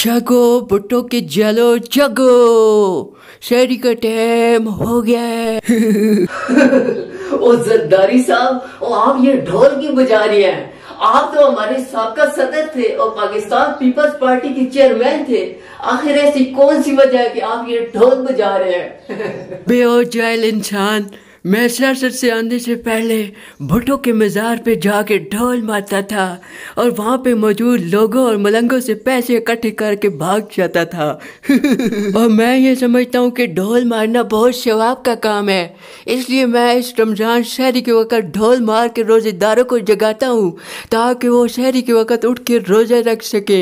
जगो भुट्टो के जलो जगो, शहरी का टाइम हो गया है। ओ जरदारी साहब, ओ आप ये ढोल क्यों बजा रहे हैं? आप तो हमारे साबका सदर थे और पाकिस्तान पीपल्स पार्टी के चेयरमैन थे। आखिर ऐसी कौन सी वजह है कि आप ये ढोल बजा रहे हैं? बेओजाइल इंसान, मैं सियासत से आने से पहले भुट्टो के मज़ार पे जाके ढोल मारता था और वहाँ पे मौजूद लोगों और मलंगों से पैसे इकट्ठे करके भाग जाता था। और मैं ये समझता हूँ कि ढोल मारना बहुत सवाब का काम है, इसलिए मैं इस रमज़ान शहरी के वक़्त ढोल मार के रोज़ेदारों को जगाता हूँ ताकि वो शहरी के वक़्त उठ के रोज़े रख सकें।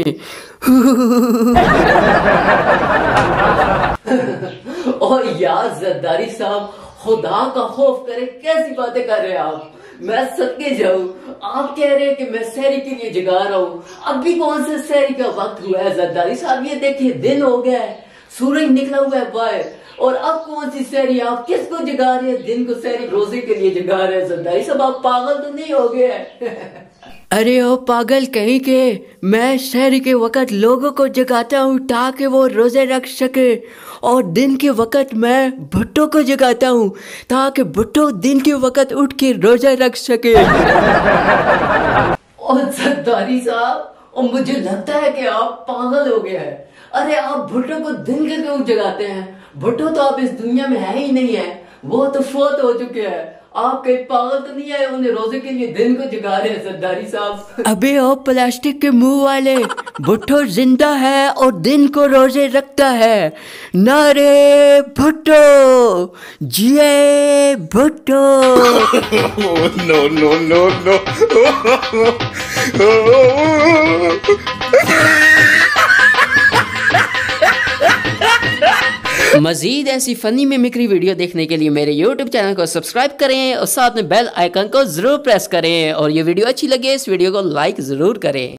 और यार जरदारी साहब, खुदा का खौफ करे, कैसी बातें कर रहे हैं आप? मैं सदके जाऊं, आप कह रहे हैं कि मैं सहरी के लिए जगा रहा हूँ। अभी कौन से सहरी का वक्त हुआ है जरदारी साहब? ये देखिए दिन हो गया है, सूरज निकला हुआ है बाहर, और अब कौन सी सहरी? आप किसको जगा रहे हैं? दिन को सहरी रोजे के लिए जगा रहे हैं जरदारी साहब, आप पागल तो नहीं हो गए? अरे ओ पागल कहीं के, मैं शहरी के वक़्त लोगों को जगाता हूँ ताकि वो रोज़े रख सके, और दिन के वक़्त मैं भुट्टो को जगाता हूँ ताकि भुट्टो दिन के वक़्त उठ के रोज़ा रख सके। और जरदारी साहब, और मुझे लगता है कि आप पागल हो गए हैं। अरे आप भुट्टो को दिन के क्यों जगाते हैं? भुट्टो तो आप इस दुनिया में है ही नहीं है, वो तो फोत हो चुके हैं। आप कहीं पागल तो नहीं आए उन्हें रोजे के लिए दिन को जगा रहे हैं जरदारी साहब? अबे ओ प्लास्टिक के मुंह वाले, भुट्टो जिंदा है और दिन को रोजे रखता है। नारे भुट्टो, जिए Bhutto. No no no no. मज़ीद ऐसी फ़नी मिमिक्री वीडियो देखने के लिए मेरे YouTube चैनल को सब्सक्राइब करें और साथ में बेल आइकन को ज़रूर प्रेस करें, और ये वीडियो अच्छी लगे इस वीडियो को लाइक ज़रूर करें।